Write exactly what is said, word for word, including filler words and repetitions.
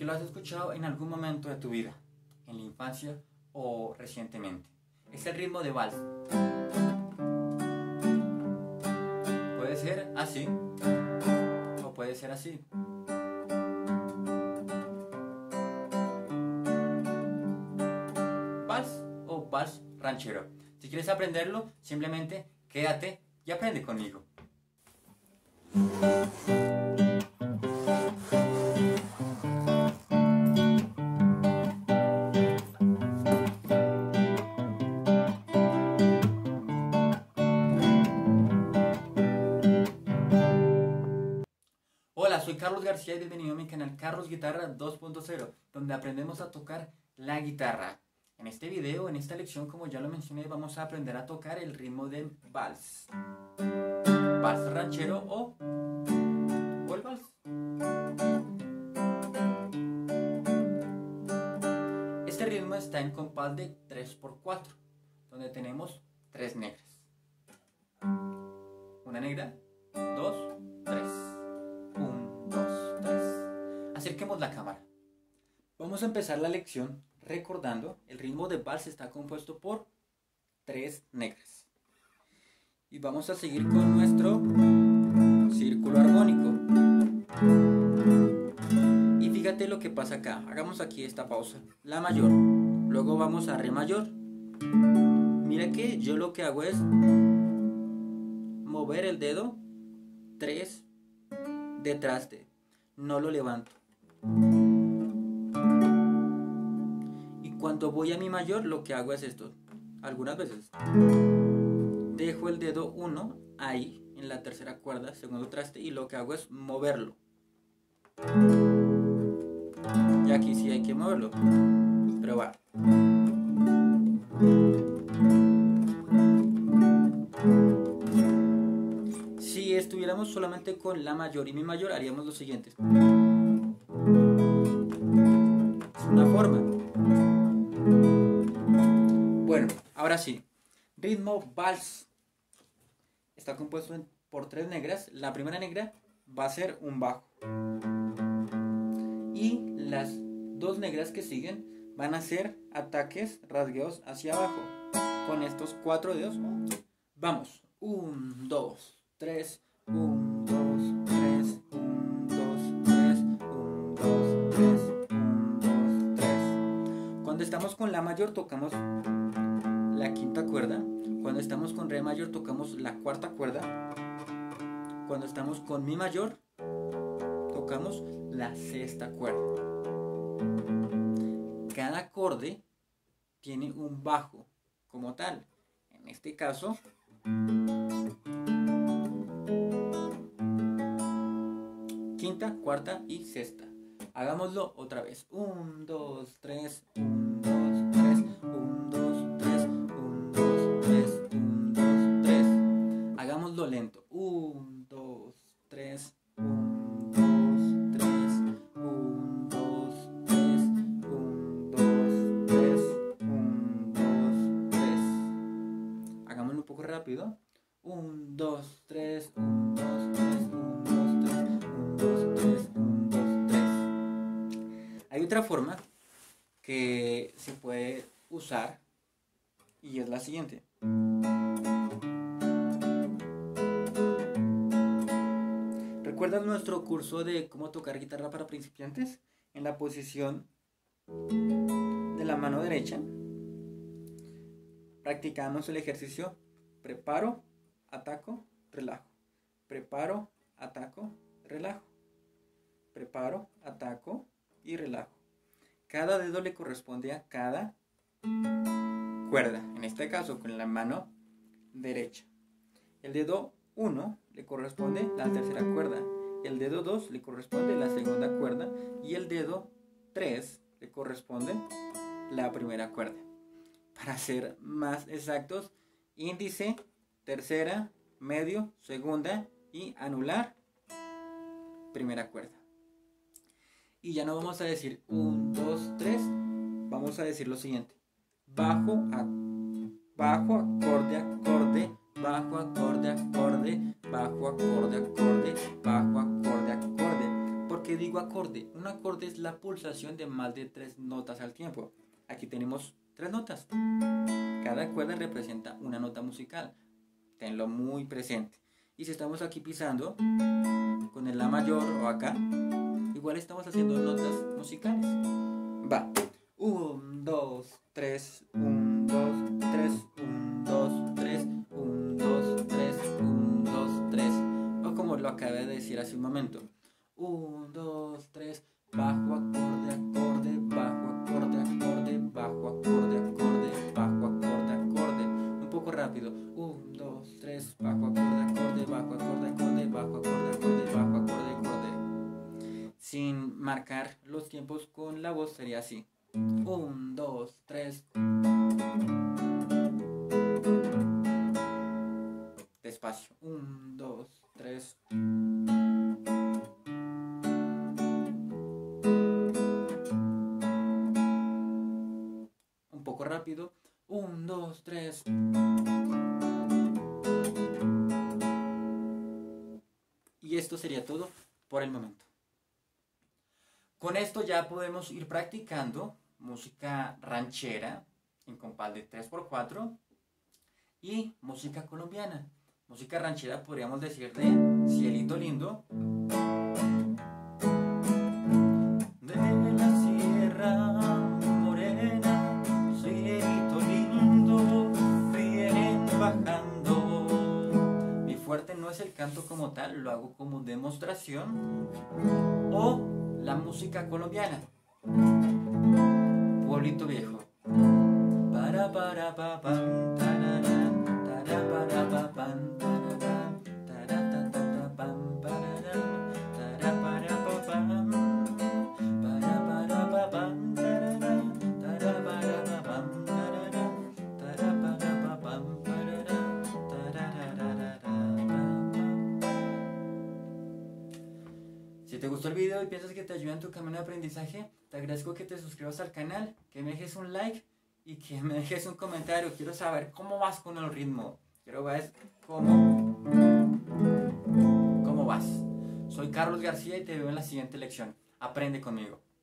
porque lo has escuchado en algún momento de tu vida, en la infancia o recientemente. Es el ritmo de vals. Puede ser así o puede ser así. Vals o vals ranchero. Si quieres aprenderlo, simplemente quédate y aprende conmigo. Hola, soy Carlos García y bienvenido a mi canal Carlos Guitarra dos punto cero, donde aprendemos a tocar la guitarra. En este video, en esta lección, como ya lo mencioné, vamos a aprender a tocar el ritmo de vals. Vals ranchero o, o el vals. Este ritmo está en compás de tres por cuatro, donde tenemos tres negras. Una negra, dos, tres. Un, dos, tres. Acerquemos la cámara. Vamos a empezar la lección recordando el ritmo de vals está compuesto por tres negras. Y vamos a seguir con nuestro círculo armónico. Y fíjate lo que pasa acá. Hagamos aquí esta pausa. La mayor. Luego vamos a re mayor. Mira que yo lo que hago es mover el dedo tres detrás de. No lo levanto. Y cuando voy a mi mayor, lo que hago es esto. Algunas veces dejo el dedo uno ahí en la tercera cuerda, segundo traste, y lo que hago es moverlo. Y aquí sí hay que moverlo. Pero va. Si estuviéramos solamente con la mayor y mi mayor, haríamos lo siguiente. Es una forma. Bueno, ahora sí. Ritmo vals. Está compuesto por tres negras. La primera negra va a ser un bajo. Y las dos negras que siguen van a ser ataques rasgueos hacia abajo. Con estos cuatro dedos. Vamos. Un, dos, tres. Un, dos, tres. Un, dos, tres. Un, dos, tres. Un, dos, tres. Cuando estamos con la mayor tocamos la quinta cuerda. Cuando estamos con re mayor tocamos la cuarta cuerda. Cuando estamos con mi mayor tocamos la sexta cuerda. Cada acorde tiene un bajo como tal. En este caso, quinta, cuarta y sexta. Hagámoslo otra vez. Un, dos, tres. Un, dos, tres. Un, dos, tres. Un, dos, tres. Un, dos, tres. Hagámoslo lento. Un, dos, tres. Un, dos, tres. Un, dos, tres. Un, dos, tres. Un, dos, tres. Hagámoslo un poco rápido. Un, dos, tres. Un, dos, tres. Un, dos, tres. Un, dos, tres. Un, dos, tres. Hay otra forma que se puede usar y es la siguiente. ¿Recuerdas nuestro curso de cómo tocar guitarra para principiantes? En la posición de la mano derecha practicamos el ejercicio preparo, ataco, relajo. Preparo, ataco, relajo. Preparo, ataco y relajo. Cada dedo le corresponde a cada cuerda. En este caso con la mano derecha. El dedo uno le corresponde la tercera cuerda. El dedo dos le corresponde la segunda cuerda. Y el dedo tres le corresponde la primera cuerda. Para ser más exactos, índice, tercera, medio, segunda y anular, primera cuerda. Y ya no vamos a decir un, dos, tres. Vamos a decir lo siguiente. Bajo, a, bajo, acorde, acorde, bajo, acorde, acorde, bajo, acorde, acorde, bajo, acorde, acorde. Porque qué digo acorde? Un acorde es la pulsación de más de tres notas al tiempo. Aquí tenemos tres notas. Cada cuerda representa una nota musical. Tenlo muy presente. Y si estamos aquí pisando con el La mayor o acá, igual estamos haciendo notas musicales. Va. Un, dos, tres, un, dos, tres, un, dos, tres, un, dos, tres, un, dos, tres. O como lo acabé de decir hace un momento. Un, dos, tres, bajo, acorde, acorde, bajo, acorde, acorde, bajo, acorde, acorde, bajo, acorde, acorde. Un poco rápido. Un, dos, tres, bajo, acorde, acorde, bajo, acorde, acorde, bajo, acorde, acorde, bajo, acorde, acorde. Sin marcar los tiempos con la voz sería así. Un, dos, tres. Despacio. Un, dos, tres. Un poco rápido. Un, dos, tres. Y esto sería todo por el momento. Con esto ya podemos ir practicando música ranchera en compás de tres por cuatro y música colombiana. Música ranchera podríamos decir de Cielito Lindo, de la Sierra Morena, cielito lindo, vienen bajando. Mi fuerte no es el canto como tal, lo hago como demostración. O la música colombiana, Pueblito Viejo. Para para pa pam, tararán, tara para pa pam, tararán, tara ta ta pam, pararán, tara para pa pam, para para pa pam, tararán, tara para pa pam, tararán, tara para pa pam, pararán, tarararararara. Si te gustó el video y piensas que te ayuda en tu camino de aprendizaje, te agradezco que te suscribas al canal, que me dejes un like y que me dejes un comentario. Quiero saber cómo vas con el ritmo. Quiero ver cómo, cómo vas. Soy Carlos García y te veo en la siguiente lección. Aprende conmigo.